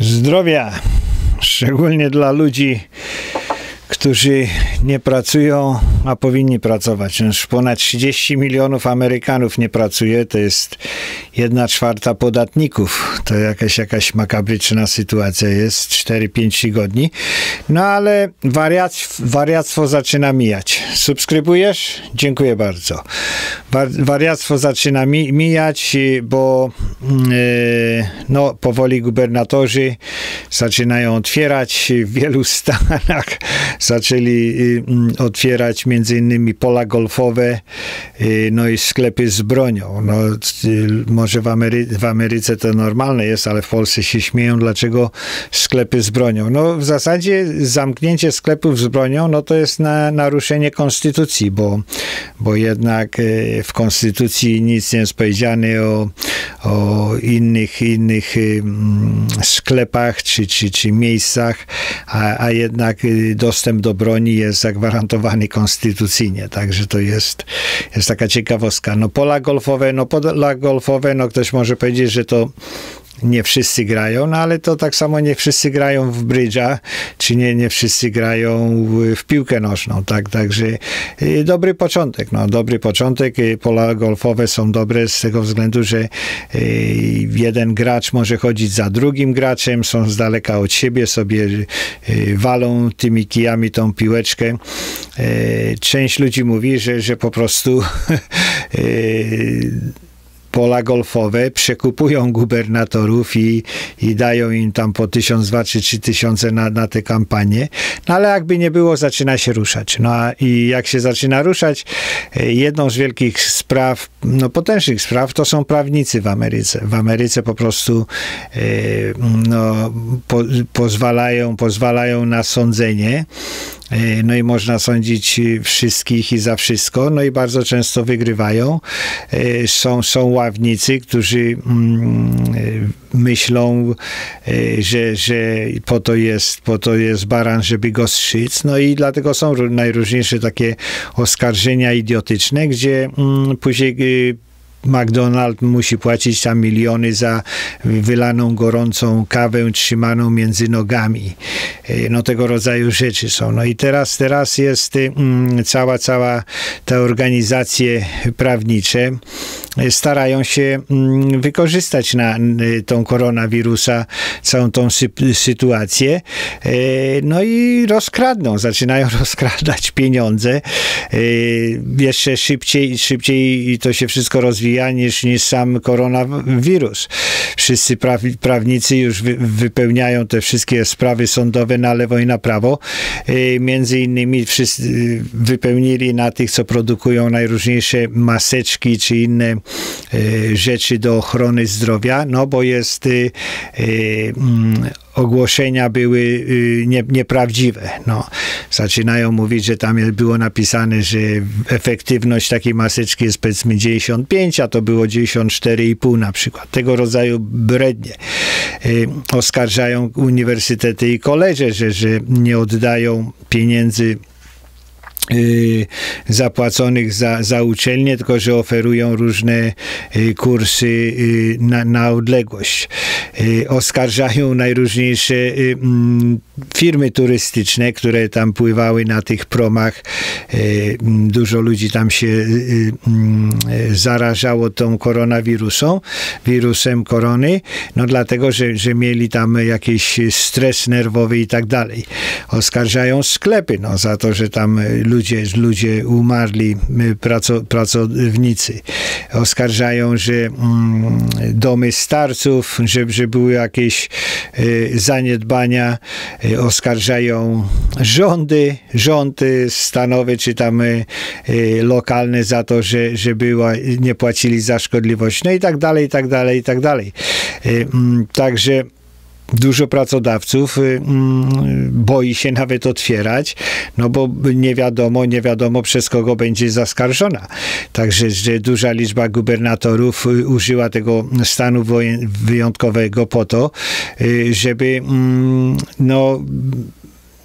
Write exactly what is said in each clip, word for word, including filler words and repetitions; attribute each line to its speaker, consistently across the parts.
Speaker 1: Zdrowia, szczególnie dla ludzi, którzy nie pracują, a powinni pracować. Już ponad trzydzieści milionów Amerykanów nie pracuje, to jest jedna czwarta podatników. To jakaś, jakaś makabryczna sytuacja jest, cztery pięć tygodni. No ale wariat, wariactwo zaczyna mijać. Subskrybujesz? Dziękuję bardzo. Wariactwo zaczyna mi, mijać, bo yy, no, powoli gubernatorzy zaczynają otwierać. W wielu stanach zaczęli y, otwierać między innymi pola golfowe, y, no i sklepy z bronią. No, y, może w, Amery w Ameryce to normalne jest, ale w Polsce się śmieją, dlaczego sklepy z bronią. No w zasadzie zamknięcie sklepów z bronią, no to jest na, naruszenie konstytucji, bo, bo jednak y, w konstytucji nic nie jest powiedziane o, o innych, innych y, sklepach czy, czy, czy miejscach, a, a jednak y, dostęp do broni jest zagwarantowany konstytucyjnie, także to jest, jest taka ciekawostka. No pola golfowe, no pola golfowe, no ktoś może powiedzieć, że to nie wszyscy grają, no ale to tak samo nie wszyscy grają w brydża, czy nie, nie wszyscy grają w, w piłkę nożną, tak, także y, dobry początek, no dobry początek, y, pola golfowe są dobre z tego względu, że y, jeden gracz może chodzić za drugim graczem, są z daleka od siebie, sobie y, walą tymi kijami tą piłeczkę. Y, część ludzi mówi, że, że po prostu y, pola golfowe przekupują gubernatorów i, i dają im tam po tysiąc, dwa czy trzy tysiące na, na te kampanie. No ale jakby nie było, zaczyna się ruszać. No a i jak się zaczyna ruszać, jedną z wielkich spraw, no potężnych spraw, to są prawnicy w Ameryce. W Ameryce po prostu e, no, po, pozwalają, pozwalają na sądzenie. No i można sądzić wszystkich i za wszystko, no i bardzo często wygrywają. Są, są ławnicy, którzy myślą, że, że po to jest, po to jest baran, żeby go strzyc. No i dlatego są najróżniejsze takie oskarżenia idiotyczne, gdzie później McDonald's musi płacić tam miliony za wylaną gorącą kawę trzymaną między nogami. No tego rodzaju rzeczy są. No i teraz, teraz jest mm, cała, cała te organizacje prawnicze starają się mm, wykorzystać na y, tą koronawirusa całą tą sy sytuację. Y, no i rozkradną, zaczynają rozkradać pieniądze. Y, jeszcze szybciej, szybciej to się wszystko rozwija Niż, niż sam koronawirus. Wszyscy praw, prawnicy już wy, wypełniają te wszystkie sprawy sądowe na lewo i na prawo. Yy, między innymi wszyscy wypełnili na tych, co produkują najróżniejsze maseczki czy inne yy, rzeczy do ochrony zdrowia, no bo jest yy, yy, ogłoszenia były y, nie, nieprawdziwe. No, zaczynają mówić, że tam było napisane, że efektywność takiej maseczki jest powiedzmy dziewięćdziesiąt pięć, a to było dziewięćdziesiąt cztery i pół na przykład. Tego rodzaju brednie. Y, oskarżają uniwersytety i koledże, że, że nie oddają pieniędzy Yy, zapłaconych za, za uczelnię, tylko że oferują różne yy, kursy yy, na, na odległość. Yy, oskarżają najróżniejsze yy, firmy turystyczne, które tam pływały na tych promach. Yy, dużo ludzi tam się yy, yy, zarażało tą koronawirusem, wirusem korony, no dlatego, że, że mieli tam jakiś stres nerwowy i tak dalej. Oskarżają sklepy, no za to, że tam Ludzie, ludzie umarli, praco, pracownicy. Oskarżają, że mm, domy starców, że, że były jakieś y, zaniedbania. Y, oskarżają rządy, rządy stanowe czy tam y, lokalne za to, że, że była, nie płacili za szkodliwość. No i tak dalej, i tak dalej, i tak dalej. Y, y, także dużo pracodawców y, mm, boi się nawet otwierać, no bo nie wiadomo, nie wiadomo przez kogo będzie zaskarżona. Także że duża liczba gubernatorów y, użyła tego stanu wyjątkowego po to, y, żeby mm, no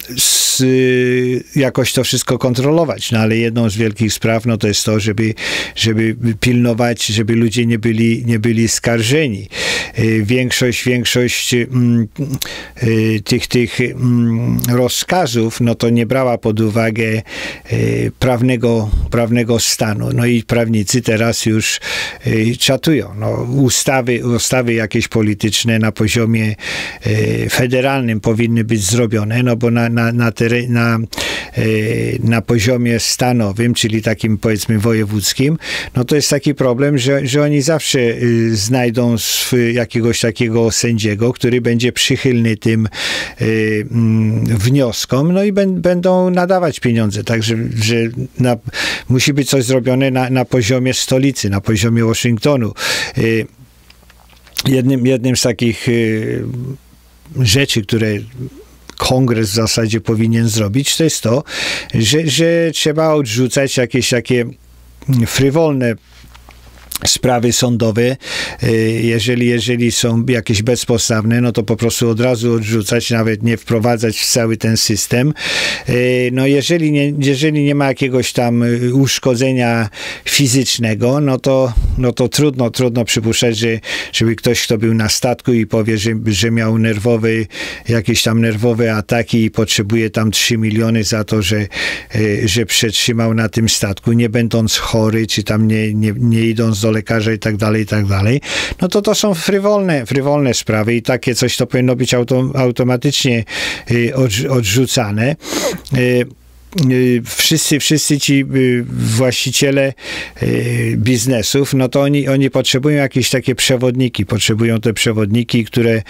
Speaker 1: z, jakoś to wszystko kontrolować. No ale jedną z wielkich spraw no to jest to, żeby, żeby pilnować, żeby ludzie nie byli, nie byli skarżeni. Większość, większość tych, tych rozkazów no to nie brała pod uwagę prawnego, prawnego stanu. No i prawnicy teraz już czatują. No, ustawy, ustawy jakieś polityczne na poziomie federalnym powinny być zrobione, no bo na, na, na, teren, na, na poziomie stanowym, czyli takim powiedzmy wojewódzkim, no to jest taki problem, że, że oni zawsze znajdą jakiegoś takiego sędziego, który będzie przychylny tym wnioskom, no i będą nadawać pieniądze. Także że na, musi być coś zrobione na, na poziomie stolicy, na poziomie Waszyngtonu. Jednym, jednym z takich rzeczy, które Kongres w zasadzie powinien zrobić, to jest to, że, że trzeba odrzucać jakieś takie frywolne sprawy sądowe, jeżeli, jeżeli są jakieś bezpodstawne, no to po prostu od razu odrzucać, nawet nie wprowadzać w cały ten system. No jeżeli nie, jeżeli nie ma jakiegoś tam uszkodzenia fizycznego, no to, no to trudno, trudno przypuszczać, że, żeby ktoś, kto był na statku i powie, że, że miał nerwowy, jakieś tam nerwowe ataki i potrzebuje tam trzy miliony za to, że, że przetrzymał na tym statku, nie będąc chory, czy tam nie, nie, nie idąc do lekarza i tak dalej, i tak dalej, no to to są frywolne, frywolne sprawy i takie coś to powinno być auto, automatycznie y, odrzucane. Y, Wszyscy, wszyscy ci właściciele biznesów, no to oni, oni potrzebują jakieś takie przewodniki, potrzebują te przewodniki, które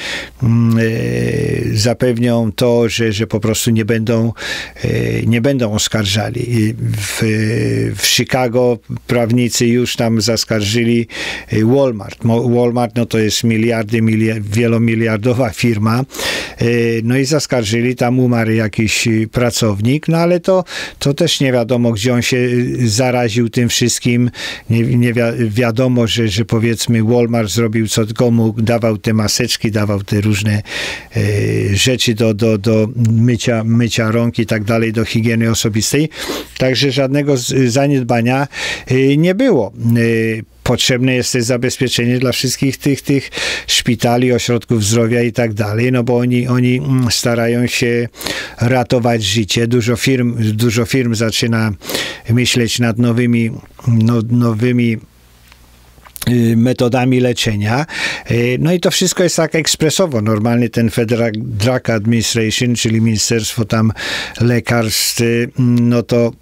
Speaker 1: zapewnią to, że, że po prostu nie będą, nie będą oskarżali. W, w Chicago prawnicy już tam zaskarżyli Walmart. Walmart, no to jest miliardy, miliard, wielomiliardowa firma, no i zaskarżyli, tam umarł jakiś pracownik, no ale to To, to też nie wiadomo, gdzie on się zaraził tym wszystkim. Nie, nie wi wiadomo, że, że powiedzmy Walmart zrobił co tylko mógł, dawał te maseczki, dawał te różne e, rzeczy do, do, do mycia, mycia rąk i tak dalej, do higieny osobistej. Także żadnego zaniedbania e, nie było. E, Potrzebne jest też zabezpieczenie dla wszystkich tych, tych szpitali, ośrodków zdrowia i tak dalej, no bo oni, oni starają się ratować życie. Dużo firm, dużo firm zaczyna myśleć nad nowymi, no, nowymi metodami leczenia. No i to wszystko jest tak ekspresowo. Normalnie ten Federal Drug Administration, czyli Ministerstwo tam Lekarstw, no to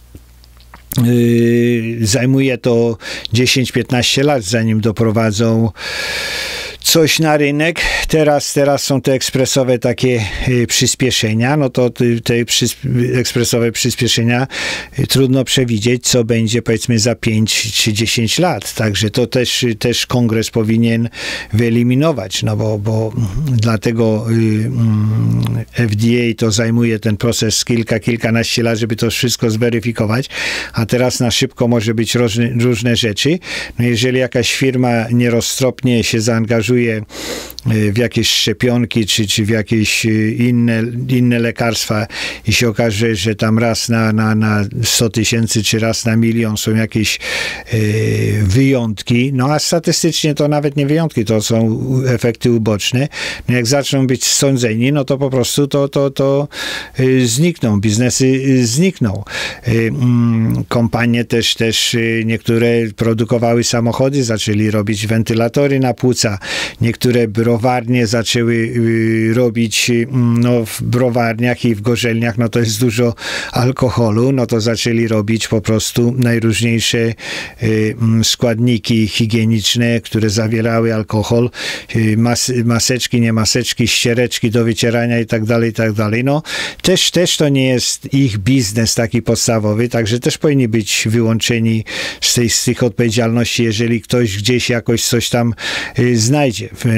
Speaker 1: Yy, zajmuje to dziesięć piętnaście lat, zanim doprowadzą coś na rynek. Teraz, teraz są te ekspresowe takie y, przyspieszenia, no to y, te przysp ekspresowe przyspieszenia y, trudno przewidzieć, co będzie powiedzmy za pięć czy dziesięć lat. Także to też, y, też Kongres powinien wyeliminować, no bo, bo dlatego y, y, F D A to zajmuje ten proces kilka, kilkanaście lat, żeby to wszystko zweryfikować, a teraz na szybko może być różne, różne rzeczy. No jeżeli jakaś firma nieroztropnie się zaangażuje w jakieś szczepionki, czy, czy w jakieś inne, inne lekarstwa i się okaże, że tam raz na, na, na sto tysięcy, czy raz na milion są jakieś e, wyjątki, no a statystycznie to nawet nie wyjątki, to są efekty uboczne. No jak zaczną być sądzeni, no to po prostu to, to, to e, znikną, biznesy e, znikną. E, mm, kompanie też, też e, niektóre produkowały samochody, zaczęli robić wentylatory na płuca, niektóre browarnie zaczęły y, robić, y, no w browarniach i w gorzelniach, no to jest dużo alkoholu, no to zaczęli robić po prostu najróżniejsze y, składniki higieniczne, które zawierały alkohol, y, mas, maseczki, nie maseczki, ściereczki do wycierania i tak dalej, i tak dalej. No też, też to nie jest ich biznes taki podstawowy, także też powinni być wyłączeni z, tej, z tych odpowiedzialności, jeżeli ktoś gdzieś jakoś coś tam y, znajdzie. No,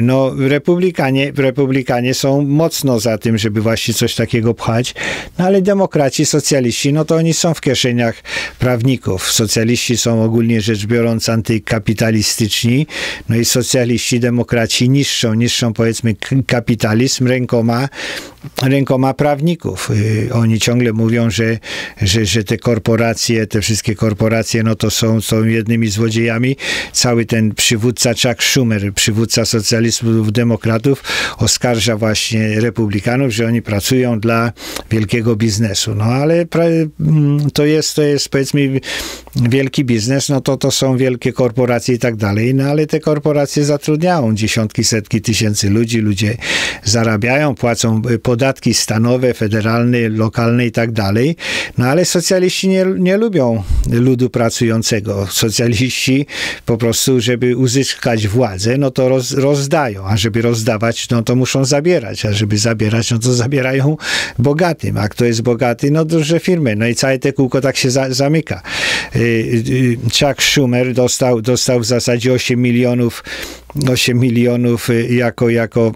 Speaker 1: republikanie, republikanie są mocno za tym, żeby właśnie coś takiego pchać, no ale demokraci, socjaliści, no to oni są w kieszeniach prawników. Socjaliści są ogólnie rzecz biorąc antykapitalistyczni, no i socjaliści, demokraci niszczą, niszczą powiedzmy kapitalizm rękoma, rękoma prawników. Oni ciągle mówią, że, że, że te korporacje, te wszystkie korporacje, no to są, są jednymi złodziejami. Cały ten przywódca Chuck Schumer, przywódca socjalistów, demokratów, oskarża właśnie republikanów, że oni pracują dla wielkiego biznesu. No ale to jest, to jest powiedzmy wielki biznes, no to to są wielkie korporacje i tak dalej, no ale te korporacje zatrudniają dziesiątki, setki tysięcy ludzi, ludzie zarabiają, płacą podatki stanowe, federalne, lokalne i tak dalej, no ale socjaliści nie, nie lubią ludu pracującego. Socjaliści po prostu, żeby uzyskać władzę, no to roz, rozdają, a żeby rozdawać, no to muszą zabierać, a żeby zabierać, no to zabierają bogatym, a kto jest bogaty, no duże firmy, no i całe te kółko tak się za, zamyka. Chuck Schumer dostał, dostał w zasadzie osiem milionów, osiem milionów jako, jako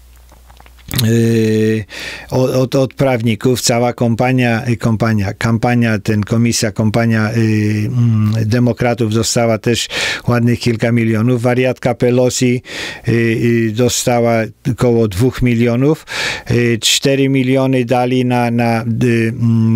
Speaker 1: Yy, od, od prawników. Cała kompania, kompania, kampania, ten komisja, kompania yy, demokratów dostała też ładnych kilka milionów. Wariatka Pelosi yy, dostała około dwóch milionów. Yy, cztery miliony dali na, na yy,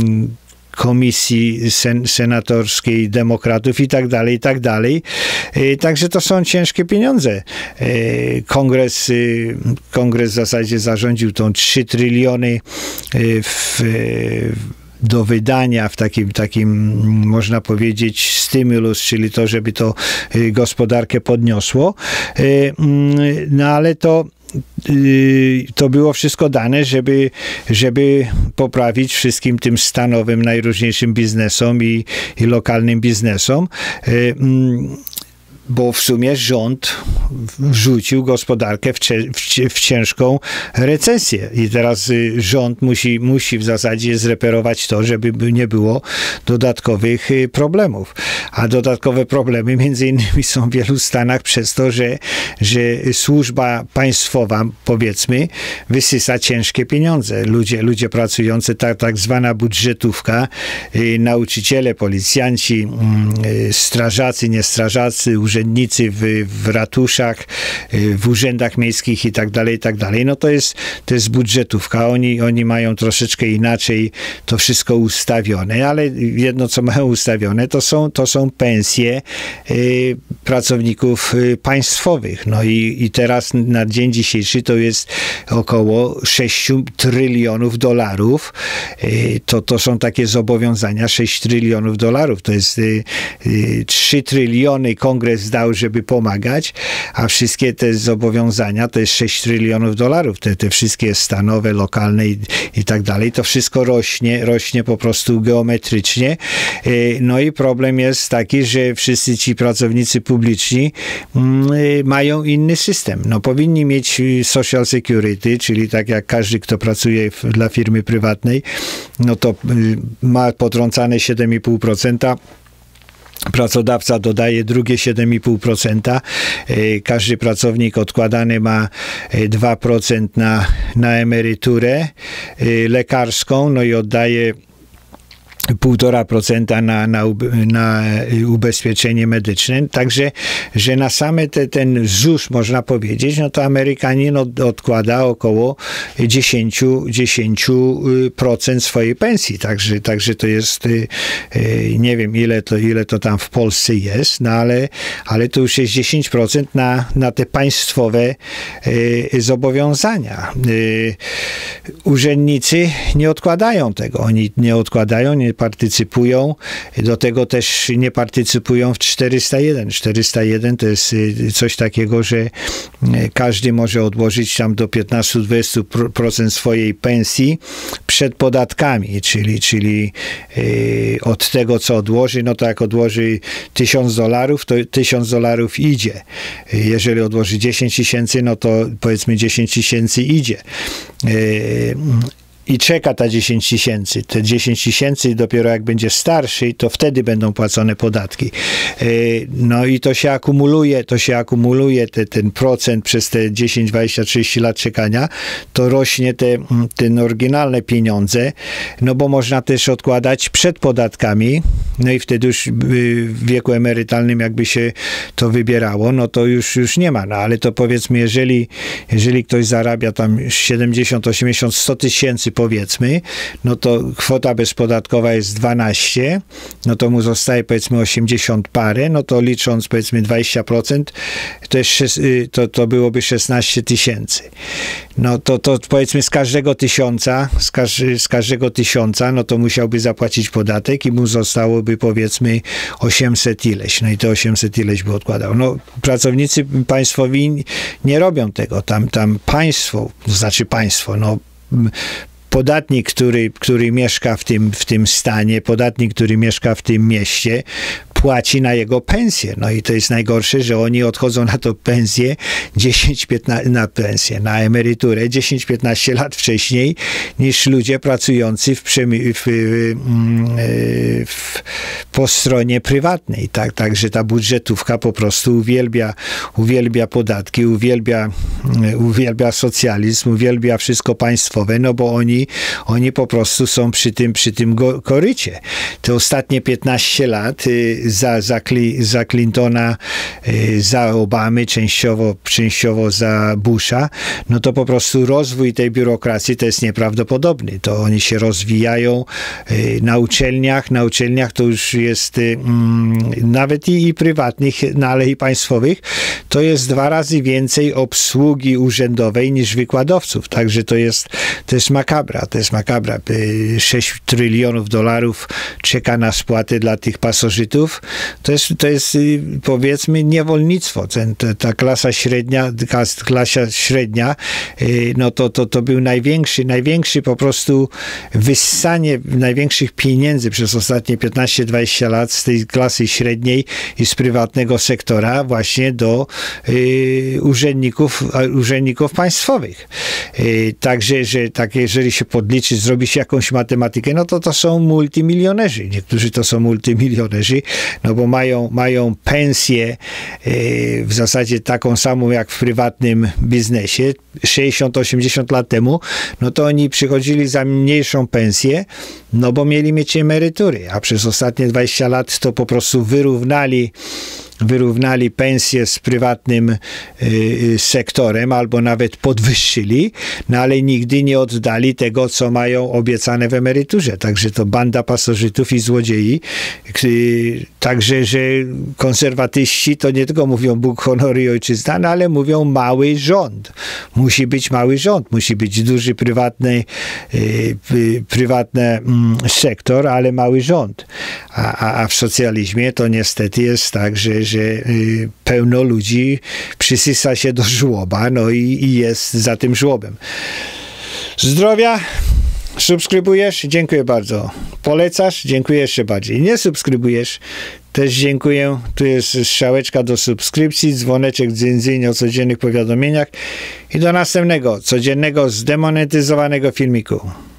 Speaker 1: komisji sen, senatorskiej demokratów i tak dalej, i tak dalej. Także to są ciężkie pieniądze. Kongres, kongres w zasadzie zarządził tą trzy tryliony w do wydania w takim, takim, można powiedzieć, stymulus, czyli to, żeby to gospodarkę podniosło. No ale to to było wszystko dane, żeby, żeby poprawić wszystkim tym stanowym, najróżniejszym biznesom i, i lokalnym biznesom. Bo w sumie rząd wrzucił gospodarkę w, w, w ciężką recesję i teraz rząd musi, musi w zasadzie zreperować to, żeby nie było dodatkowych problemów. A dodatkowe problemy między innymi są w wielu stanach przez to, że, że służba państwowa, powiedzmy, wysysa ciężkie pieniądze. Ludzie, ludzie pracujący, ta tak zwana budżetówka, nauczyciele, policjanci, strażacy, nie strażacy, urzędnicy w, w ratuszach, w urzędach miejskich i tak dalej, i tak dalej. No to jest, to jest budżetówka. Oni, oni mają troszeczkę inaczej to wszystko ustawione, ale jedno, co mają ustawione, to są, to są pensje y, pracowników y, państwowych. No i, i teraz na dzień dzisiejszy to jest około sześć trylionów dolarów. Y, to, to są takie zobowiązania, sześć trylionów dolarów. To jest y, y, trzy tryliony kongres dał, żeby pomagać, a wszystkie te zobowiązania to jest sześć trylionów dolarów. Te, te wszystkie stanowe, lokalne i, i tak dalej. To wszystko rośnie, rośnie po prostu geometrycznie. No i problem jest taki, że wszyscy ci pracownicy publiczni mają inny system. No powinni mieć social security, czyli tak jak każdy, kto pracuje w, dla firmy prywatnej, no to ma potrącane siedem i pół procent. Pracodawca dodaje drugie siedem i pół procent. Każdy pracownik odkładany ma dwa procent na, na emeryturę lekarską, no i oddaje półtora procenta na, na, na ubezpieczenie medyczne. Także, że na same te, ten ZUS, można powiedzieć, no to Amerykanin od, odkłada około dziesięć procent swojej pensji. Także, także to jest, nie wiem ile to, ile to tam w Polsce jest, no ale, ale to już jest dziesięć procent na, na te państwowe zobowiązania. Urzędnicy nie odkładają tego. Oni nie odkładają, nie partycypują. Do tego też nie partycypują w czterysta jeden. czterysta jeden to jest coś takiego, że każdy może odłożyć tam do piętnaście do dwudziestu procent swojej pensji przed podatkami, czyli, czyli od tego, co odłoży, no to jak odłoży tysiąc dolarów, to tysiąc dolarów idzie. Jeżeli odłoży dziesięć tysięcy, no to powiedzmy dziesięć tysięcy idzie. i czeka ta dziesięć tysięcy. Te dziesięć tysięcy dopiero jak będzie starszy, to wtedy będą płacone podatki. No i to się akumuluje, to się akumuluje, te, ten procent przez te dziesięć, dwadzieścia, trzydzieści lat czekania, to rośnie te, te oryginalne pieniądze, no bo można też odkładać przed podatkami, no i wtedy już w wieku emerytalnym jakby się to wybierało, no to już, już nie ma, no ale to powiedzmy, jeżeli, jeżeli ktoś zarabia tam siedemdziesiąt, osiemdziesiąt, sto tysięcy powiedzmy, no to kwota bezpodatkowa jest dwanaście, no to mu zostaje powiedzmy osiemdziesiąt parę, no to licząc powiedzmy dwadzieścia procent, to, jest, to, to byłoby szesnaście tysięcy. No to, to powiedzmy z każdego tysiąca, z, każ, z każdego tysiąca, no to musiałby zapłacić podatek i mu zostałoby powiedzmy osiemset ileś, no i to osiemset ileś by odkładał. No pracownicy państwowi nie robią tego, tam, tam państwo, to znaczy państwo, no podatnik, który, który mieszka w tym, w tym stanie, podatnik, który mieszka w tym mieście, płaci na jego pensję. No i to jest najgorsze, że oni odchodzą na to pensję dziesięć piętnaście, na pensję, na emeryturę dziesięć piętnaście lat wcześniej niż ludzie pracujący w, w, w, w, po stronie prywatnej. Tak, także ta budżetówka po prostu uwielbia, uwielbia podatki, uwielbia, uwielbia socjalizm, uwielbia wszystko państwowe, no bo oni, oni po prostu są przy tym, przy tym korycie. Te ostatnie piętnaście lat za, za, za Clintona, za Obamy, częściowo, częściowo za Busha, no to po prostu rozwój tej biurokracji to jest nieprawdopodobny. To oni się rozwijają na uczelniach, na uczelniach to już jest mm, nawet i, i prywatnych, no ale i państwowych, to jest dwa razy więcej obsługi urzędowej niż wykładowców. Także to jest, to jest makabra, to jest makabra. sześć trylionów dolarów czeka na spłatę dla tych pasożytów. To jest, to jest powiedzmy niewolnictwo. Ten, ta, ta klasa średnia, klasa średnia, no to, to, to był największy, największy po prostu wyssanie największych pieniędzy przez ostatnie piętnaście dwadzieścia lat z tej klasy średniej i z prywatnego sektora właśnie do y, urzędników, urzędników państwowych. Y, także, że tak, jeżeli się podliczy, zrobi się jakąś matematykę, no to to są multimilionerzy. Niektórzy to są multimilionerzy, no bo mają, mają pensję y, w zasadzie taką samą jak w prywatnym biznesie. sześćdziesiąt osiemdziesiąt lat temu, no to oni przychodzili za mniejszą pensję, no bo mieli mieć emerytury, a przez ostatnie dwadzieścia lat to po prostu wyrównali wyrównali pensje z prywatnym y, sektorem, albo nawet podwyższyli, no ale nigdy nie oddali tego, co mają obiecane w emeryturze. Także to banda pasożytów i złodziei. Y, także, że konserwatyści to nie tylko mówią Bóg, honor i ojczyzna, no, ale mówią mały rząd. Musi być mały rząd, musi być duży prywatny, y, y, prywatny mm, sektor, ale mały rząd. A, a, a w socjalizmie to niestety jest tak, że że y, pełno ludzi przysysa się do żłoba, no i, i jest za tym żłobem. Zdrowia, subskrybujesz? Dziękuję bardzo. Polecasz? Dziękuję jeszcze bardziej. Nie subskrybujesz? Też dziękuję. Tu jest strzałeczka do subskrypcji, dzwoneczek dzyń o codziennych powiadomieniach i do następnego, codziennego, zdemonetyzowanego filmiku.